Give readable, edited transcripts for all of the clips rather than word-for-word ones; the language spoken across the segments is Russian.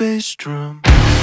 bass drum.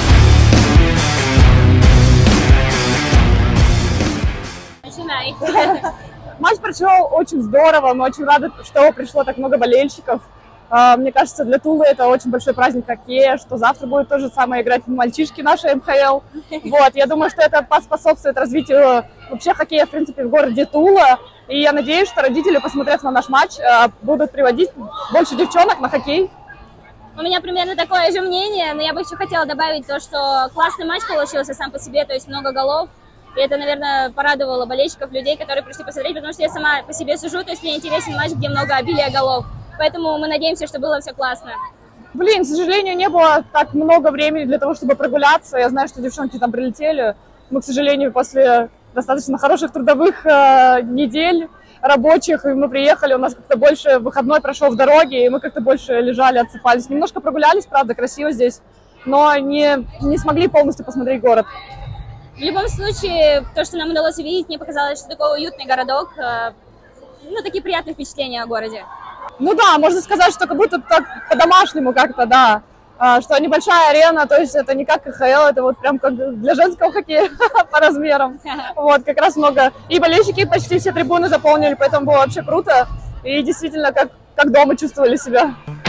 Матч прошел очень здорово, мы очень рады, что пришло так много болельщиков. Мне кажется, для Тулы это очень большой праздник хоккея, что завтра будет то же самое играть мальчишки наши МХЛ. Вот, я думаю, что это поспособствует развитию вообще хоккея, в принципе, в городе Тула. И я надеюсь, что родители, посмотрев на наш матч, будут приводить больше девчонок на хоккей. У меня примерно такое же мнение, но я бы еще хотела добавить то, что классный матч получился сам по себе, то есть много голов. И это, наверное, порадовало болельщиков, людей, которые пришли посмотреть, потому что я сама по себе сужу, то есть мне интересен матч, где много обилия голов. Поэтому мы надеемся, что было все классно. Блин, к сожалению, не было так много времени для того, чтобы прогуляться. Я знаю, что девчонки там прилетели. Мы, к сожалению, после достаточно хороших трудовых недель рабочих, и мы приехали, у нас как-то больше выходной прошел в дороге, и мы как-то больше лежали, отсыпались. Немножко прогулялись, правда, красиво здесь, но не смогли полностью посмотреть город. В любом случае, то, что нам удалось увидеть, мне показалось, что такой уютный городок, ну, такие приятные впечатления о городе. Ну да, можно сказать, что как будто так по-домашнему как-то, да, что небольшая арена, то есть это не как КХЛ, это вот прям как для женского хоккея по размерам. Вот, как раз много. И болельщики почти все трибуны заполнили, поэтому было вообще круто. И действительно, как дома чувствовали себя.